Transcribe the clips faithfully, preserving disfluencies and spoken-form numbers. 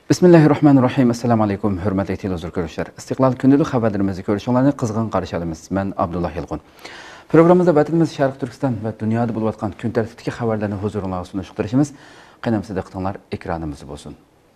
Bismillahirrahmanirrahim. Assalamu alaykum. Hürmetli televizyon görüşler. İstiklal Gündülük haberlerimizi görüşünlerini kızgın karşı alımız. Ben Abdullah Yılğun. Programımızda vatanımız Şarkı Türkistan ve dünyada bulvatkan gün tertipteki haberlerini huzuruna sunuşturuşumuz. Qanamsızda qıtınlar ekranımızı olsun.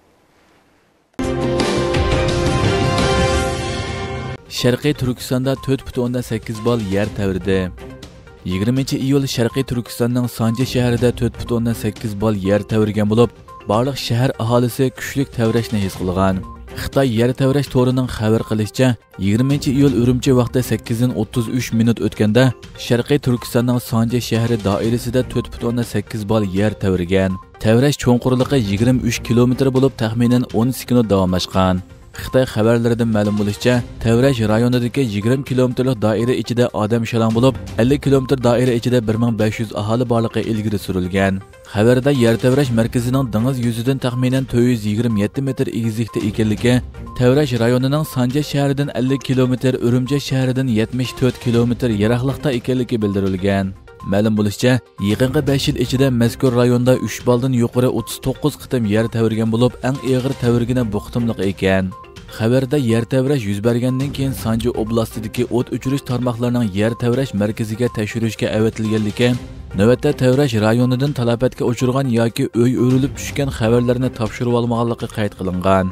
Sharqiy Turkistonda to'rt butun o'ndan sakkiz bal yer tavridi. yigirmanchi iyul Sharqiy Turkistonning Sanji shahrida to'rt butun o'ndan sakkiz bal yer tavirgan bo'lib, barliq shahar aholisi kuchli tavrashni his qilgan. Xitoy yer tavrash to'rining xabar qilishicha, yigirmanchi iyul Urumchi vaqti sakkiz o'ttiz uch minut o'tganda Sharqiy Turkistonning Sanji shahri doirasida to'rt butun o'ndan sakkiz bal yer tavirgan. Tavrash cho'nqurligi yigirma uch kilometr bo'lib, taxminan o'n sekund davomlashgan. Xitoy xabarlaridan ma'lum bo'lishicha, Tavrash rayonidagi yigirma kilometrlik doira ichida odam shalon bo'lib, ellik kilometr doira ichida bir ming besh yuz aholi borligi ilgari surilgan. Xabarda yer Tavrash markazining dengiz yuzidan taxminan to'rt yuz yigirma yetti metr egizlikda ekanligi, Tavrash rayonining Sanji shahridan ellik kilometr, Urumchi shahridan yetmish to'rt kilometr yiroqlikda ekanligi bildirilgan. Ma'lum bo'lishicha, yaqinqi besh yil ichida mazkur rayonda uch baldan yuqori o'ttiz to'qqiz qitim yer tavirgan bo'lib, eng og'ir tavirgani bu qitimliq ekan. Xabarda yer tavrash yuz bergandan keyin Sanji oblastidagi o't o'chirish tarmoqlarining yer tavrash markaziga tekshirishga avatilganligi, navbatda tavrash rayonidan talafotga uchirgan yoki uy o'rilib tushgan xabarlarni topshirib olmaganligi qayd qilingan.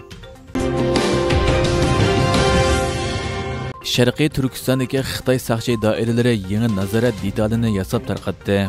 Sharqiy Turkistondagi Xitoy saqchi doiralari yangi nazorat detalini yasab tarqatdi.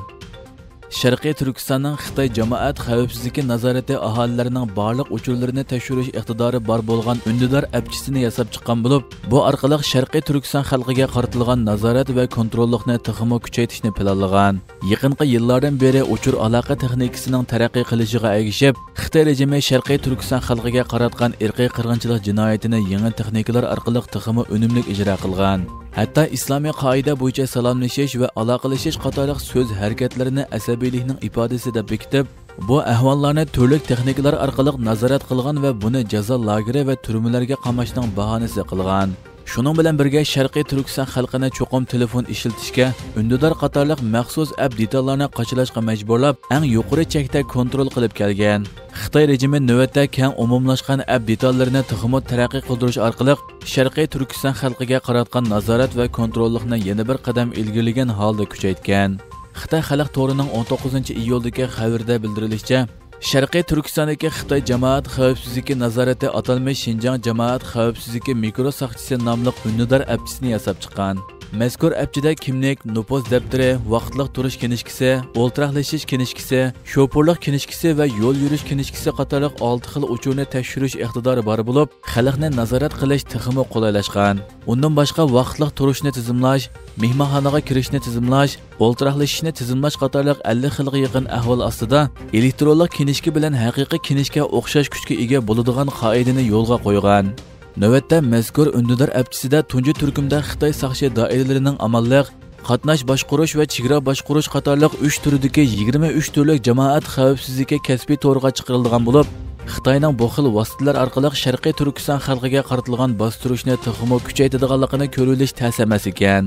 Sharqiy Turkistonning Xitoy jamoat xavfsizligi nazorati aholilarining barliq uchurlarini tekshirish iqtidori bor bo'lgan undidor apchisini yasab chiqqan bo'lib, bu orqali Sharqiy Turkiston xalqiga qaratilgan nazorat va kontrollikni texmo kuchaytirishni planlagan. Yaqinqi yillardan beri uchur aloqa texnikasining taraqqiy qilishiga ergishib, Xitoy rejimi Sharqiy Turkiston xalqiga qaratgan irqiy qirg'inchilik jinoyatini yangi texnikalar orqali texmo unumli ijro qilgan. Hatta islomiy qoida bo'yicha salomlashish va aloqalashish qatorliq so'z harakatlarini asabiylikning ifodasi deb bekitib, bu ahvollarni turli texnikalar orqali nazorat qilgan va buni jazo lageri va turmalarga qamashning bahonasi qilgan. Shuning bilan birga Sharqiy Turkiston xalqini cho'qim telefon ishlatishga, undidor qatorliq maxsus app detallarni qochilashga majburlab, eng yuqori chekda kontrol qilib kelgan. Xitoy rejimi navbatda keng umumlashgan app detallarini texmo taraqqiy qildirish orqali Sharqiy Turkiston xalqiga qaratgan nazorat va kontrollikni yana bir qadam ilgirlagan holda kuchaytgan. Xitoy xalq to'rining o'n to'qqizinchi iyuldagi xabarda bildirilishicha, Sharqiy Turkistondagi Xitoy jamoat xavfsizligi nazorati atalmish Xinjiang jamoat xavfsizligi mikro saqchisi nomli undidor appchisini yasab chiqqan. Mazkur appchida kimlik, nupuz daftari, vaqtliq turish kinishkisi, o'ltiraqlashish kinishkisi, shofirlik kinishkisi va yo'l yurish kinishkisi qatorliq olti xil uchurni tekshirish iqtidori bor bo'lib, xalqni nazorat qilish texmo qulaylashgan. Undan boshqa vaqtliq turishni tizimlash, mehmonxonaga kirishni tizimlash, o'ltiraqlashishni tizimlash qatorliq ellik xilga yaqin ahvol ostida elektronlik kinishki bilan haqiqiy kinishga o'xshash kuchga ega bo'ladigan qoidani yo'lga qo'ygan. Navbatda mazkur undidor appchisida tunji turkumda Xitoy saqchi doiralarining amalliq, qatnash boshqarish va chegara boshqarish qatorliq uch turdagi yigirma uch turlik jamoat xavfsizligi kasbiy to'rga chiqarilgan bo'lib, Xitoyning bu xil vositalar orqali Sharqiy Turkiston xalqiga qaratilgan bostirishni texmo kuchaytirganligini ko'rilish ta's emas ekan.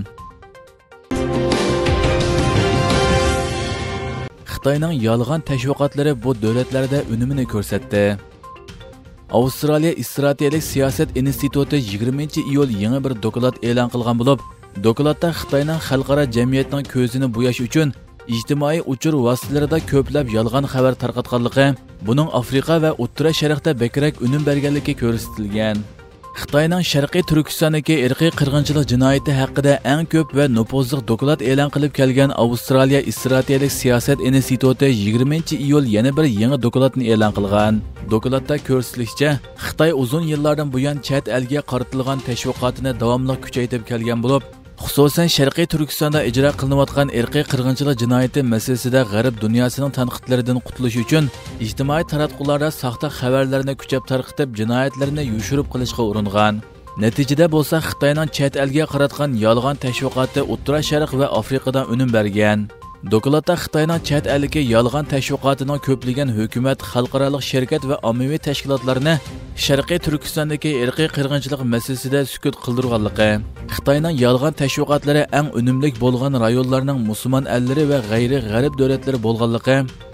Xitoyning yolg'on tashviqotlari bu davlatlarda unumini ko'rsatdi. Avstraliya Strategik siyosat instituti yigirmanchi iyul yangi bir doklad e'lon qilgan bo'lib, dokladda Xitoyning xalqaro jamiyatning ko'zini bo'yash uchun ijtimoiy uchur vositalarida ko'plab yolg'on xabar tarqatganligi, buning Afrika va O'rta Sharqda bekrak unum berganligi ko'rsatilgan. Xitoyning Sharqiy Turkistondagi irqiy qirg'inchilik jinoyati haqida eng ko'p va nupuzli doklad e'lon qilib kelgan Avstraliya Strategik siyosat instituti yigirmanchi iyul yana bir yangi dokladni e'lon qilgan. Dokladda ko'rsatilishicha, Xitoy uzun yillardan buyon chet elga qaratilgan tashviqotini davomli kuchaytirib kelgan bo'lib, xususan Sharqiy Turkistonda ijro qilinayotgan irqiy qirg'inchilik jinoyati masalasida g'arb dunyosining tanqidlaridan qutulish uchun ijtimoiy taratqularda soxta xabarlarni kuchab tarqitib, jinoyatlarni yushirib qilishga uringan. Natijada bo'lsa, Xitoyning chet elga qaratgan yolg'on tashviqoti O'rta Sharq va Afrikadan unum bergan. Dokladda Xitoyning chet elga yolg'on tashviqotining ko'plagan hukumat, xalqaro shirkat va ommaviy tashkilotlarni Sharqiy Turkistondagi irqiy qirg'inchilik masalasida sukut qildirganligi, Xitoyning yolg'on tashviqotlari eng unumli bo'lgan rayonlarning musulmon ellari va g'ayri g'arb davlatlari bo'lganligi,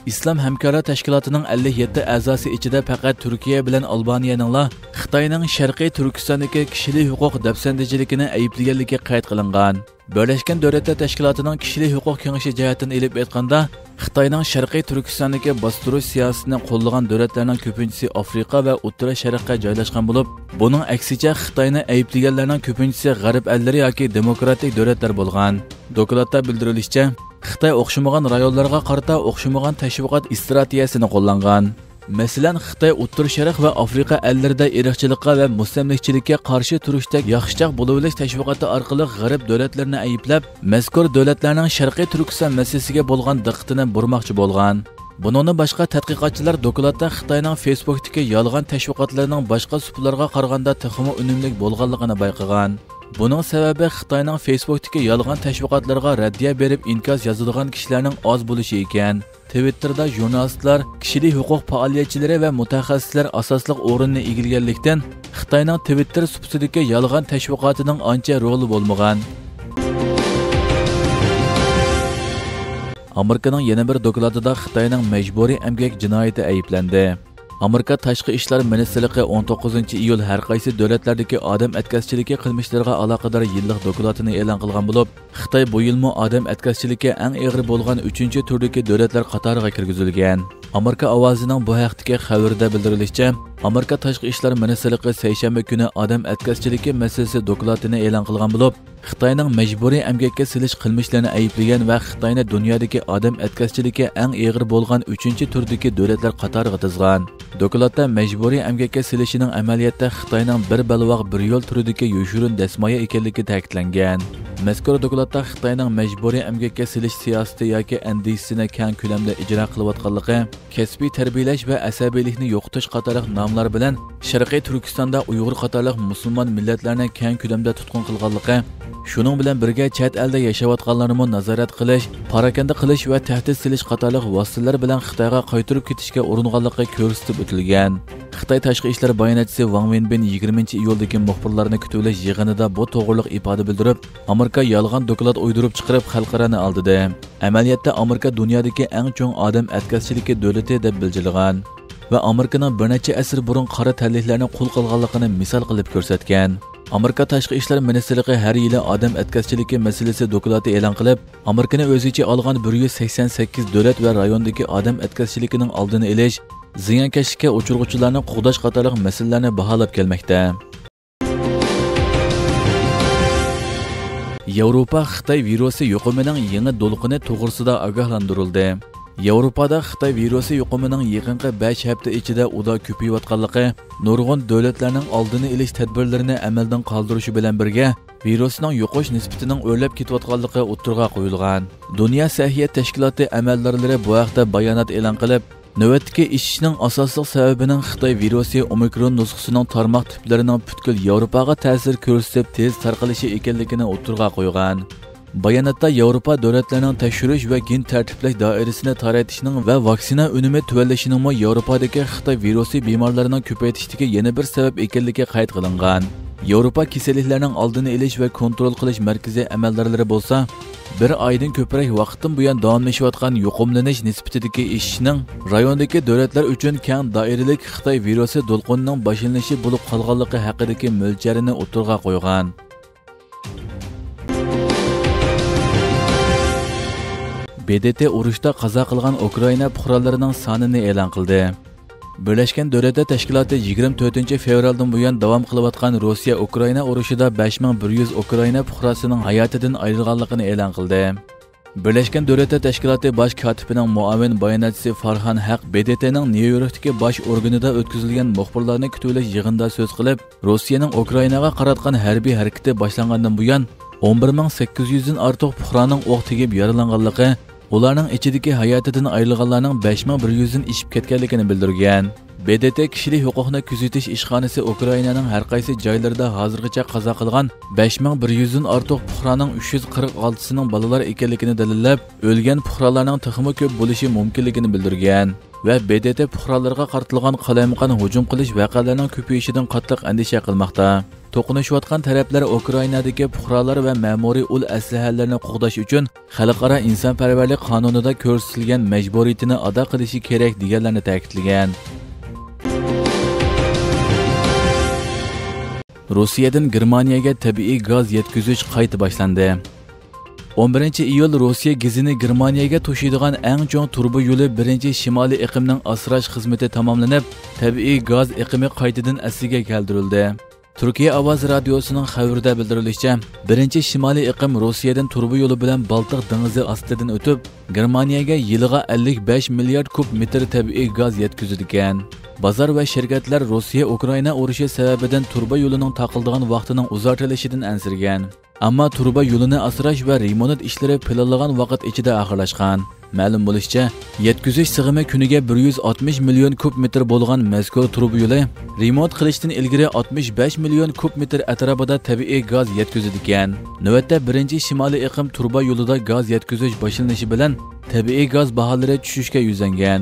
İslam Hamkorlik Tashkilotining ellik yetti a'zosi ichida faqat Turkiya bilan Albaniyaning Xitoyning Sharqiy Turkistondagi kishilik huquq dafsandichiligini ayblaganligi qayd qilingan. Birlashgan Davlatlar Tashkilotining kishilik huquq kengashi jihatdan elib aytganda, Xitoyning Sharqiy Turkistondagi bostirish siyosatini qo'llagan davlatlarning ko'pinchisi Afrika va O'rta Sharqqa joylashgan bo'lib, buning aksicha Xitoyni ayblaganlarning ko'pinchisi g'arb ellari yoki demokratik davlatlar bo'lgan. Dokladda bildirilishicha, Xitoy o'xshamagan rayonlarga qarata o'xshamagan tashviqot strategiyasini qo'llangan. Masalan, Xitoy O'rta Sharq va Afrika ellarida irqchilikqa va mustamlikchilikka qarshi turishda yaxshichaq bo'luvlik tashviqoti orqali g'arb davlatlarini ayblab, mazkur davlatlarning Sharqiy Turkiston masalasiga bo'lgan diqqatini burmoqchi bo'lgan. Buningdan boshqa tadqiqotchilar dokladda Xitoyning Facebook'dagi yolg'on tashviqotlarining boshqa suplarga qaraganda texmo unumli bo'lganligini bayqagan. Buning sababi Xitoyning Facebook'dagi yolg'on tashviqotlarga raddiya berib inkos yozadigan kishilarning oz bo'lishi ekan. Twitterda jurnalistlar, kishilik huquq faoliyatchilari va mutaxassislar asosli o'rinni egallaganlikdan Xitoyning Twitter supsidagi yolg'on tashviqotining ancha roli bo'lmagan. Amerikaning yana bir dokladida Xitoyning majburiy emgak jinoyati ayblandi. Amerika Tashqi ishlar ministrligi o'n to'qqizinchi iyul har qaysi davlatlardagi odam atkazchiligi qilmishlariga aloqador yillik dokladini e'lon qilgan bo'lib, Xitoy bu yilmi odam atkazchiligi eng og'ir bo'lgan uchinchi turdagi davlatlar qatoriga kirgizilgan. Amerika ovozining bu haqdagi xabarda bildirilishicha, Amerika Tashqi ishlar ministrligi seshanba kuni odam atkazchiligi masalasi dokladini e'lon qilgan bo'lib, Xitoyning majburiy emgakka silish qilmishlarini ayblagan va Xitoyni dunyodagi odam atkazchiligi eng og'ir bo'lgan uchinchi turdagi davlatlar qatoriga tizgan. Dokladda majburiy emgakka silishining amaliyotda Xitoyning bir balvoq bir yo'l turidagi yoshirin dasmoya ekanligi ta'kidlangan. Mazkur dokladda Xitoyning majburiy emgakka silish siyosati yoki andisini keng ko'lamda ijro qilayotganligi, kasbiy tarbiyalash va asabiylikni yo'qotish qatorliq nomlar bilan Sharqiy Turkistonda Uyg'ur qatorliq musulmon millatlarni keng ko'lamda tutqun qilganligi, shuning bilan birga chet elda yashayotganlarni nazorat qilish, parakanda qilish va tahdid silish qatorliq vositalar bilan Xitoyga qaytarib ketishga uringanligi ko'rsatib o'tilgan. Xitoy tashqi ishlar bayonotchisi Wang Wenbin yigirmanchi iyuldagi muxbirlarni kutuvlash yig'inida bu to'g'riliq ifoda bildirib, Amerika yolg'on doklad o'ydirib chiqarib xalqarani oldida. Amaliyotda Amerika dunyodagi eng chong odam atkazchiligi davlati deb bildirilgan va Amerikaning bir necha asr burun qora tanliklarni qul qilganligini misol qilib ko'rsatgan. Amerika Tashqi ishlar ministrligi har yili odam atkazchiligi masalasi dokladi e'lon qilib, Amerikani o'zicha olgan bir yuz sakson sakkiz davlat va rayondagi odam atkazchiligining oldini olish, ziyonkashlikka uchirg'uvchilarni qo'g'dash qatorliq masalalarni baholab kelmoqda. Yevropa Xitoy virusi yuqumining yangi to'lqini to'g'risida ogohlantirildi. Yevropada Xitoy virusi yuqumining yaqinqi besh hafta ichida uda ko'payayotganligi, nurg'un davlatlarning oldini olish tadbirlarini amaldan qoldirishi bilan birga virusning yuqish nisbatining o'rlab ketayotganligi o'tirg'a qo'yilgan. Dunyo sahiyat tashkiloti amaldorlari bu haqda bayonot e'lon qilib, navbatdagi ishishning asosiy sababining Xitoy virusi Omikron nusxasining tarmoq tiplarining butkul Yevropaga ta'sir ko'rsatib tez tarqalishi ekanligini o'tirg'a qo'ygan. Bayonotda Yevropa davlatlarining tekshirish va gen tartiblash doirasini taraytishning va vaksina unumi tuvallashining Yevropadagi Xitoy virusi bemorlarining ko'payishiga yana bir sabab ekanligi qayd qilingan. Yevropa kasalliklarning oldini olish va kontrol qilish markazi amaldorlari bo'lsa, bir oydan ko'proq vaqtdan buyon davomlashayotgan yuqumlanish nisbatidagi ishning rayondagi davlatlar uchun keng doiralik Xitoy virusi to'lqinining boshlanishi bo'lib qolganligi haqidagi mo'ljarini o'tirg'a qo'ygan. B D T urushda qazo qilgan Ukraina fuqarolarining sonini e'lon qildi. Birlashgan Davlatlar Tashkiloti yigirma to'rtinchi fevraldan buyon davom qilayotgan Rossiya-Ukraina urushida besh ming bir yuz Ukraina fuqarosining hayotidan ayrilganligini e'lon qildi. Birlashgan Davlatlar Tashkiloti bosh kotibining muavin bayonotchisi Farhan Haq B D T'ning Nyu-Yorkdagi bosh organida o'tkazilgan muxbirlarni kutuvlash yig'inida so'z qilib, Rossiyaning Ukrainaga qaratgan harbiy harakati boshlangandan buyon o'n bir ming sakkiz yuz dan ortiq fuqaroning o'q tegib yaralanganligi, ularning ichidagi hayotidan ayrilganlarning besh ming bir yuz dan ishib ketganligini bildirgan. B D T kishilik huquqni kuzatish ishxonasi Ukrainaning har qaysi joylarida hozirgacha qazo qilgan besh ming bir yuz dan ortiq fuqaroning uch yuz qirq oltisining bolalar ekanligini dalillab, o'lgan fuqarolarning texmi ko'p bo'lishi mumkinligini bildirgan va B D T fuqarolarga qaratilgan qalamqon hujum qilish vaqalarining ko'payishidan qattiq andisha qilmoqda. to'qunishayotgan taraflar Ukrainadagi fuqarolar va ma'muriy ul aslahalarini qo'g'dash uchun xalqaro insonparvarlik qonunida ko'rsatilgan majburiyatini ado qilishi kerak deganlarni ta'kidlagan. Rossiyadan Germaniyaga tabiiy gaz yetkazish qayta boshlandi. o'n birinchi iyul Rossiya gazini Germaniyaga to'shiydigan eng chong turba yo'li birinchi shimoliy iqimning asrash xizmati tamomlanib, tabiiy gaz iqimi qaytadan asliga keltirildi. Turkiya Ovoz radiosining xabarida bildirilishicha, birinchi shimoliy iqim Rossiyadan turba yo'li bilan Baltiq dengizi ostidan o'tib, Germaniyaga yiliga ellik besh milliard kub metr tabiiy gaz yetkazadi ekan. Bozor va shirkatlar Rossiya Ukraina urushi sababidan turba yo'lining taqildigan vaqtining uzartilishidan ansirgan. Ammo turba yo'lini asrash va remont ishlari planlangan vaqt ichida oxirlashgan. Ma'lum bo'lishicha, yetkazish sig'imi kuniga bir yuz oltmish million kub metr bo'lgan mazkur turba yo'li remont qilishdan ilgari oltmish besh million kub metr atrofida tabiiy gaz yetkazadi ekan. Navbatda birinchi shimoliy iqim turba yo'lida gaz yetkazish boshlanishi bilan tabiiy gaz baholari tushishga yuzlangan.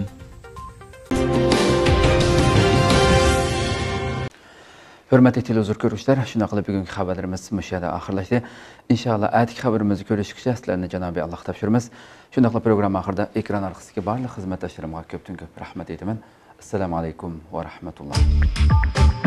Hürmetli televizor görüşler, şuna qilib bugungi xabarlarimiz müşahada oxirlashdi. İnşallah atik xabarimizni ko'rishgacha sizlarni Janobiy Alloh topshiramiz. Shuna qilib program oxirida ekran orqasidagi barcha xizmatdoshlarimga ko'pdan ko'p rahmat aytaman. Assalomu alaykum va rahmatulloh.